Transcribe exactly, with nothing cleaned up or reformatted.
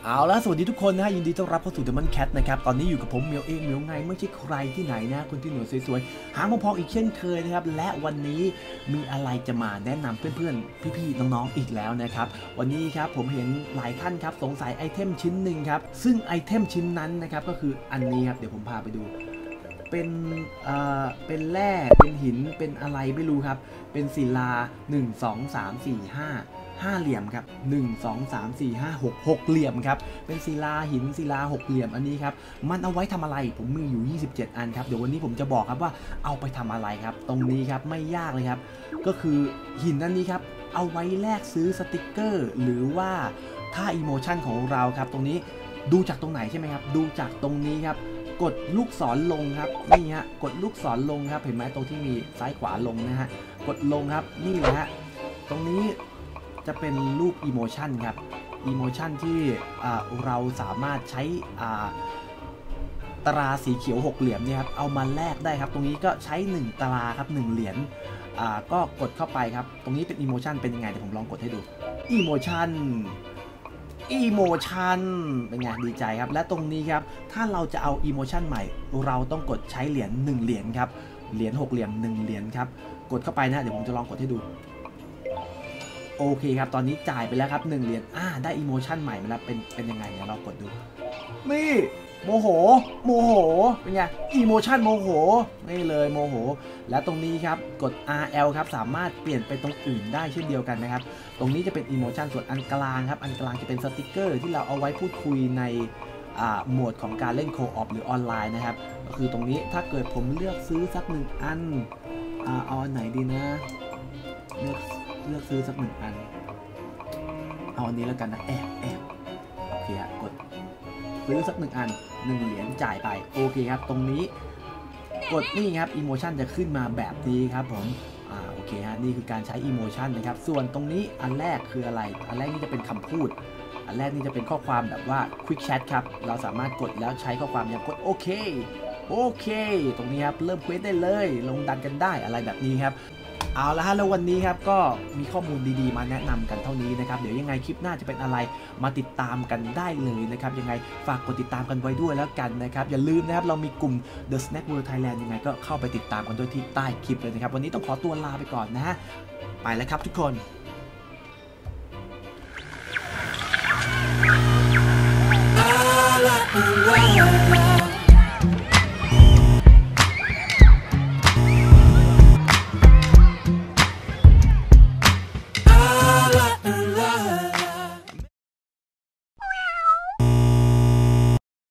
เอาละสวัสดีทุกคนนะยินดีต้อนรับเข้าสู่ Diamond Cat นะครับตอนนี้อยู่กับผมเมียวเองเมียวไงไม่ใช่ใครที่ไหนนะคนที่หนวดสวยๆหางพองๆอีกเช่นเคยนะครับและวันนี้มีอะไรจะมาแนะนำเพื่อนๆพี่ๆน้องๆอีกแล้วนะครับวันนี้ครับผมเห็นหลายท่านครับสงสัยไอเทมชิ้นหนึ่งครับซึ่งไอเทมชิ้นนั้นนะครับก็คืออันนี้ครับเดี๋ยวผมพาไปดูเป็นเอ่อเป็นแร่เป็นหินเป็นอะไรไม่รู้ครับเป็นศิลาหนึ่ง สอง สาม สี่ ห้าห้าเหลี่ยมครับหนึ่ง สอง สาม สี่ ห้า หก หกเหลี่ยมครับเป็นศิลาหินศิลาหกเหลี่ยมอันนี้ครับมันเอาไว้ทำอะไรผมมีอยู่ยี่สิบเจ็ดอันครับเดี๋ยววันนี้ผมจะบอกครับว่าเอาไปทำอะไรครับตรงนี้ครับไม่ยากเลยครับก็คือหินอันนี้ครับเอาไว้แลกซื้อสติกเกอร์หรือว่าค่าอิโมชันของเราครับตรงนี้ดูจากตรงไหนใช่ไหมครับดูจากตรงนี้ครับกดลูกศรลงครับนี่ฮะกดลูกศรลงครับเห็นไหมตรงที่มีซ้ายขวาลงนะฮะกดลงครับนี่เลยฮะตรงนี้จะเป็นรูปอีโมชันครับอีโมชันที่เราสามารถใช้ตราสีเขียวหกเหลี่ยมเนี่ยครับเอามาแลกได้ครับตรงนี้ก็ใช้หนึ่งตราครับหนึ่งเหรียญก็กดเข้าไปครับตรงนี้เป็นอีโมชันเป็นยังไงเดี๋ยวผมลองกดให้ดูอีโมชันอีโมชันเป็นไงดีใจครับและตรงนี้ครับถ้าเราจะเอาอีโมชันใหม่เราต้องกดใช้เหรียญหนึ่งเหรียญครับเหรียญหกเหลี่ยมหนึ่งเหรียญครับกดเข้าไปนะเดี๋ยวผมจะลองกดให้ดูโอเคครับตอนนี้จ่ายไปแล้วครับหนึ่งเหรียญอ่าได้อีโมชันใหม่มาแล้วเป็นเป็นยังไงเนี่ยเรากดดูนี่โมโหโมโหเป็นไงอีโมชันโมโหนี่เลยโมโหและตรงนี้ครับกด อาร์ แอล ครับสามารถเปลี่ยนไปตรงอื่นได้เช่นเดียวกันนะครับตรงนี้จะเป็นอีโมชันส่วนอันกลางครับอันกลางจะเป็นสติกเกอร์ที่เราเอาไว้พูดคุยในโหมดของการเล่นโคออปหรือออนไลน์นะครับก็คือตรงนี้ถ้าเกิดผมเลือกซื้อสักหนึ่งอันเอาอันไหนดีนะเลือกเลือกซื้อสักหนึ่งอันเอาอันนี้แล้วกันนะแอบแอบโอเคอะกดซื้อสักหนึ่งอันหนึ่งเหรียญจ่ายไปโอเคครับตรงนี้กดนี่ครับอีโมชันจะขึ้นมาแบบนี้ครับผมอ่าโอเคฮะนี่คือการใช้อีโมชันนะครับส่วนตรงนี้อันแรกคืออะไรอันแรกนี่จะเป็นคำพูดอันแรกนี่จะเป็นข้อความแบบว่า Quick Chat ครับเราสามารถกดแล้วใช้ข้อความอย่างกดโอเคโอเคตรงนี้ครับเริ่มเควสได้เลยลงดันกันได้อะไรแบบนี้ครับเอาละฮะแล้ววันนี้ครับก็มีข้อมูลดีๆมาแนะนำกันเท่านี้นะครับเดี๋ยวยังไงคลิปหน้าจะเป็นอะไรมาติดตามกันได้เลยนะครับยังไงฝากกดติดตามกันไว้ด้วยแล้วกันนะครับอย่าลืมนะครับเรามีกลุ่ม The Snack World Thailand ยังไงก็เข้าไปติดตามกันด้วยที่ใต้คลิปเลยนะครับวันนี้ต้องขอตัวลาไปก่อนนะฮะไปแล้วครับทุกคน